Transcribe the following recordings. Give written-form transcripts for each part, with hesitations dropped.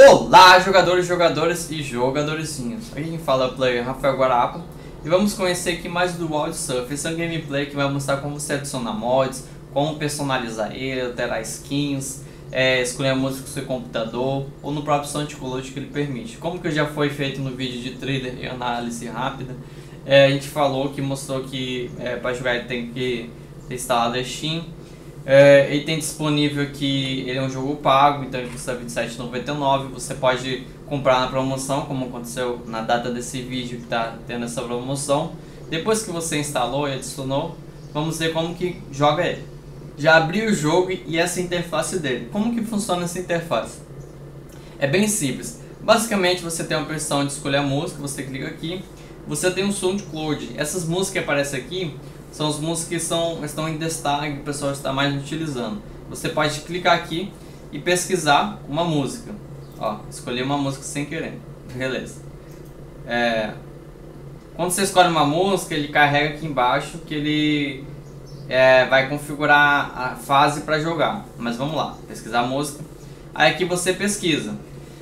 Olá, jogadores, jogadoras e jogadorzinhos. Aqui quem fala é o player Rafael Guarapa. E vamos conhecer aqui mais do Wild Surf. Esse é um gameplay que vai mostrar como você adicionar mods, como personalizar ele, alterar skins, escolher a música do seu computador ou no próprio SoundCloud que ele permite. Como que já foi feito no vídeo de trailer e análise rápida, a gente falou que mostrou que para jogar ele tem que ter instalado a Steam. Ele tem disponível aqui, ele é um jogo pago, então ele custa R$ 27,99. Você pode comprar na promoção, como aconteceu na data desse vídeo que está tendo essa promoção. Depois que você instalou e adicionou, vamos ver como que joga ele. Já abri o jogo e essa interface dele. Como que funciona essa interface? É bem simples. Basicamente você tem a opção de escolher a música, você clica aqui. Você tem um SoundCloud. Essas músicas que aparecem aqui são as músicas que estão em destaque, o pessoal está mais utilizando. Você pode clicar aqui e pesquisar uma música. Ó, escolhi uma música sem querer. Beleza. Quando você escolhe uma música, ele carrega aqui embaixo que ele vai configurar a fase para jogar. Mas vamos lá, pesquisar a música. Aí aqui você pesquisa.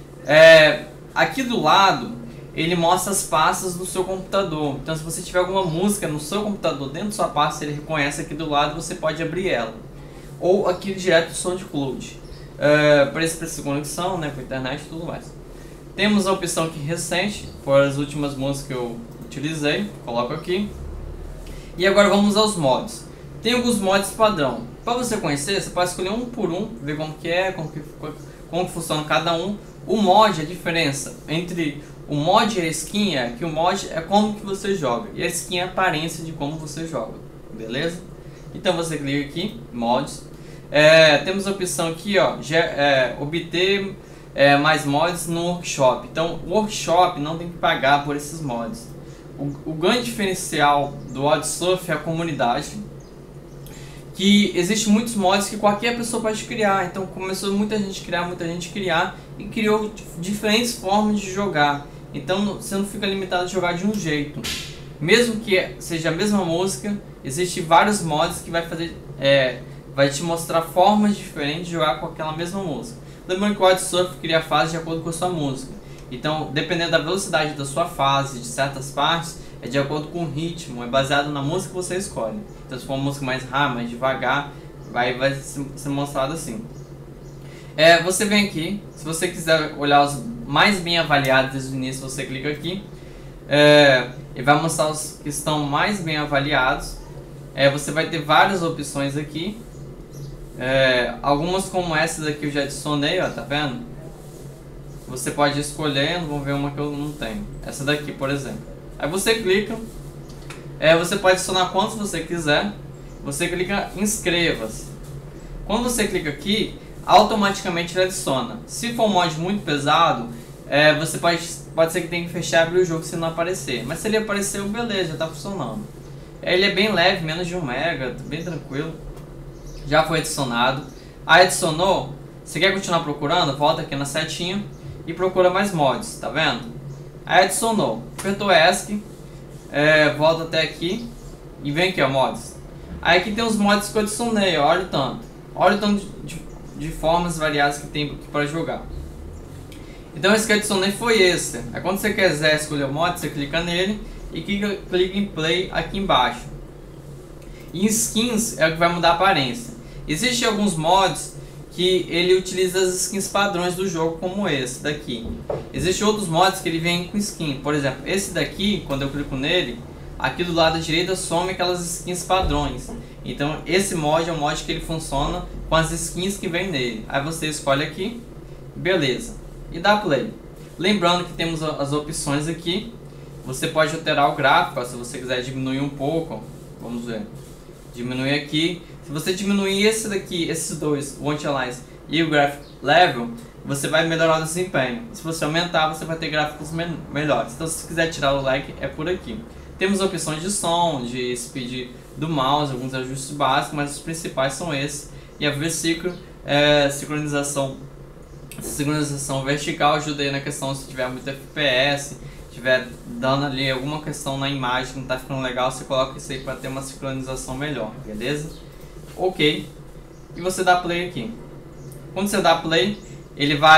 Aqui do lado ele mostra as pastas do seu computador. Então se você tiver alguma música no seu computador dentro da sua pasta, ele reconhece aqui do lado, você pode abrir ela. Ou aqui direto do SoundCloud. Preço para conexão, né, com a internet e tudo mais. Temos a opção aqui recente, por as últimas músicas que eu utilizei, coloco aqui. E agora vamos aos mods. Tem alguns mods padrão. Para você conhecer, você pode escolher um por um, ver como que é, como que funciona cada um. O mod, a diferença entre o mod e a skin é que o mod é como que você joga e a skin é a aparência de como você joga, beleza? Então você clica aqui, mods. Temos a opção aqui, ó, obter mais mods no workshop. Então o workshop não tem que pagar por esses mods. O grande diferencial do Wild Surf é a comunidade, que existe muitos mods que qualquer pessoa pode criar. Então começou muita gente criar e criou diferentes formas de jogar. Então você não fica limitado a jogar de um jeito. Mesmo que seja a mesma música, existem vários mods que vai te mostrar formas diferentes de jogar com aquela mesma música. Lembrando que o Wild Surf cria a fase de acordo com a sua música. Então, dependendo da velocidade da sua fase, de certas partes, é de acordo com o ritmo, é baseado na música que você escolhe. Então se for uma música mais rápida, mais devagar, vai ser mostrado assim. Você vem aqui, se você quiser olhar os mais bem avaliados desde o início, você clica aqui. E vai mostrar os que estão mais bem avaliados. Você vai ter várias opções aqui. Algumas como essa daqui eu já adicionei, ó, tá vendo? Você pode ir escolhendo, vamos ver uma que eu não tenho. Essa daqui, por exemplo. Aí você clica. Você pode adicionar quantos você quiser. Você clica em inscreva-se. Quando você clica aqui, automaticamente ele adiciona. Se for um mod muito pesado, você pode ser que tenha que fechar e abrir o jogo se não aparecer. Mas se ele apareceu, beleza, já está funcionando. Ele é bem leve, menos de 1 MB, bem tranquilo. Já foi adicionado. Aí adicionou, você quer continuar procurando? Volta aqui na setinha e procura mais mods, tá vendo? Aí adicionou, apertou ESC, volta até aqui e vem aqui, ó, mods. Aí aqui tem os mods que eu adicionei, ó, olha o tanto de formas variadas que tem aqui para jogar. Então esse que eu adicionei foi esse. Aí quando você quiser escolher o mod, você clica nele e clica em play aqui embaixo. E skins é o que vai mudar a aparência. Existem alguns mods que ele utiliza as skins padrões do jogo, como esse daqui. Existem outros mods que ele vem com skin. Por exemplo, esse daqui, quando eu clico nele, aqui do lado da direita some aquelas skins padrões. Então esse mod é um mod que ele funciona com as skins que vem nele. Aí você escolhe aqui, beleza, e dá play. Lembrando que temos as opções aqui. Você pode alterar o gráfico, ó, se você quiser diminuir um pouco. Vamos ver, diminuir aqui. Se você diminuir esse daqui, esses dois, o Anti-Alias e o Graphic Level, você vai melhorar o desempenho. Se você aumentar, você vai ter gráficos melhores. Então se você quiser tirar o like, é por aqui. Temos opções de som, de speed do mouse, alguns ajustes básicos, mas os principais são esses. E a versículo, sincronização vertical ajuda aí na questão se tiver muito FPS, tiver dando ali alguma questão na imagem que não está ficando legal, você coloca isso aí para ter uma sincronização melhor, beleza? Ok. E você dá play aqui. Quando você dá play, ele vai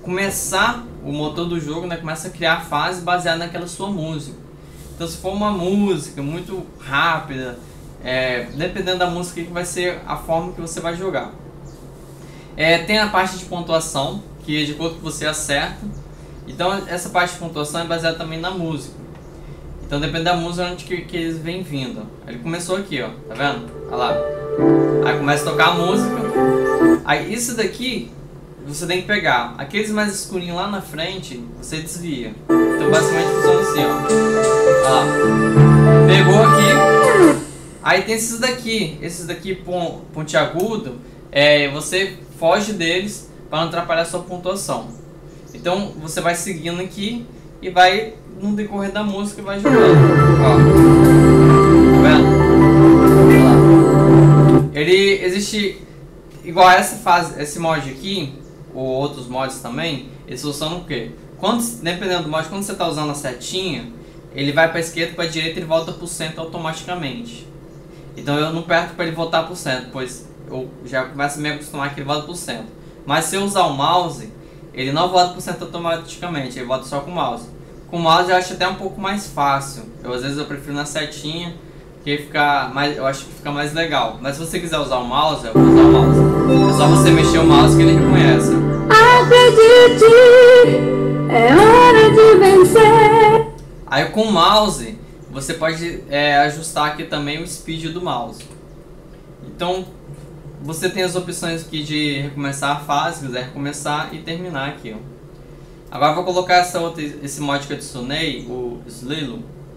começar o motor do jogo, né, começa a criar fase baseada naquela sua música. Então se for uma música muito rápida, dependendo da música que vai ser a forma que você vai jogar. Tem a parte de pontuação, que é de acordo com você acerta. Então essa parte de pontuação é baseada também na música. Então depende da música onde que eles vêm vindo. Ele começou aqui, ó, tá vendo? Olha lá. Aí começa a tocar a música. Aí isso daqui você tem que pegar. Aqueles mais escurinhos lá na frente, você desvia. Então basicamente funciona assim, ó. Olha lá. Pegou aqui. Aí tem esses daqui pontiagudo. Você foge deles para não atrapalhar a sua pontuação. Então você vai seguindo aqui e vai no decorrer da música e vai jogando. Ó. Tá vendo? Olha lá. Ele existe igual a essa fase, esse mod aqui, ou outros mods também, eles funcionam o quê? Dependendo do mod, quando você está usando a setinha, ele vai para a esquerda e para a direita e volta por cento automaticamente. Então eu não aperto para ele voltar por cento, pois eu já começo a me acostumar que ele volta por cento. Mas se eu usar o mouse, ele não volta por cento automaticamente, ele volta só com o mouse. Com o mouse eu acho até um pouco mais fácil. Às vezes eu prefiro na setinha, que eu acho que fica mais legal. Mas se você quiser usar o mouse, eu vou usar o mouse. É só você mexer o mouse que ele reconhece. Acredite, é hora de vencer. Aí com o mouse, você pode ajustar aqui também o speed do mouse. Então você tem as opções aqui de recomeçar a fase, se quiser recomeçar e terminar aqui, ó. Agora eu vou colocar esse mod que eu adicionei, o Slilo.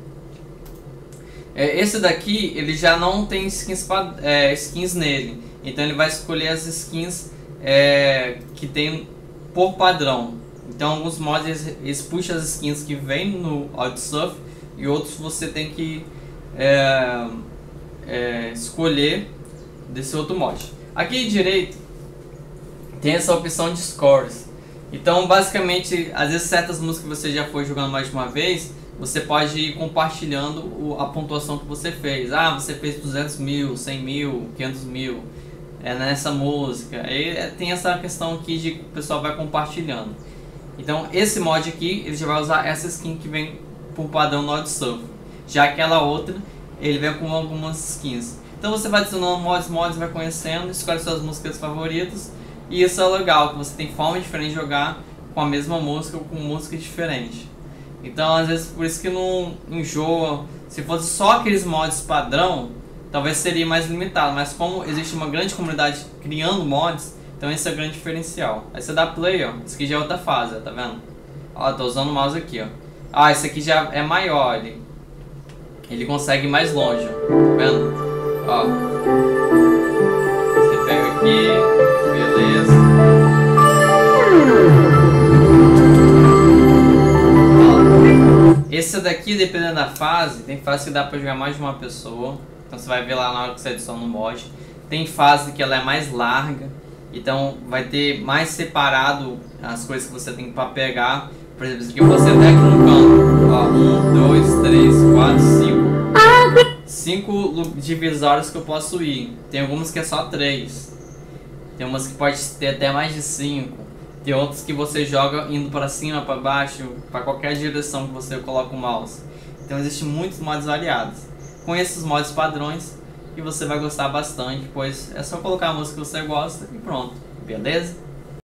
Esse daqui ele já não tem skins nele, então ele vai escolher as skins que tem por padrão. Então alguns mods eles puxam as skins que vem no Audiosurf e outros você tem que escolher desse outro mod. Aqui direito tem essa opção de scores. Então basicamente, às vezes certas músicas que você já foi jogando mais de uma vez, você pode ir compartilhando a pontuação que você fez. Ah, você fez 200 mil, 100 mil, 500 mil nessa música. Aí tem essa questão aqui de que o pessoal vai compartilhando. Então esse mod aqui, ele já vai usar essa skin que vem por padrão no Audiosurf. Já aquela outra, ele vem com algumas skins. Então você vai adicionando mods, vai conhecendo, escolhe suas músicas favoritas. E isso é legal, que você tem forma diferente de jogar com a mesma música ou com música diferente. Então às vezes por isso que não enjoa. Se fosse só aqueles mods padrão, talvez seria mais limitado. Mas como existe uma grande comunidade criando mods, então esse é o grande diferencial. Aí você dá play, ó, isso aqui já é outra fase, ó, tá vendo? Ó, tô usando o mouse aqui, ó. Ah, esse aqui já é maior, ele consegue ir mais longe, ó, tá vendo? Ó, você pega aqui, beleza. Ó, esse daqui, dependendo da fase, tem fase que dá pra jogar mais de uma pessoa. Então você vai ver lá na hora que você adiciona no mod. Tem fase que ela é mais larga, então vai ter mais separado as coisas que você tem pra pegar. Por exemplo, aqui eu vou sentar aqui no canto. Ó, 1, 2, 3, 4, 5. 5 divisórias que eu posso ir. Tem algumas que é só 3. Tem umas que pode ter até mais de 5. Tem outras que você joga indo para cima, para baixo, para qualquer direção que você coloca o mouse. Então existem muitos mods variados. Conheça os mods padrões e você vai gostar bastante, pois é só colocar a música que você gosta e pronto, beleza?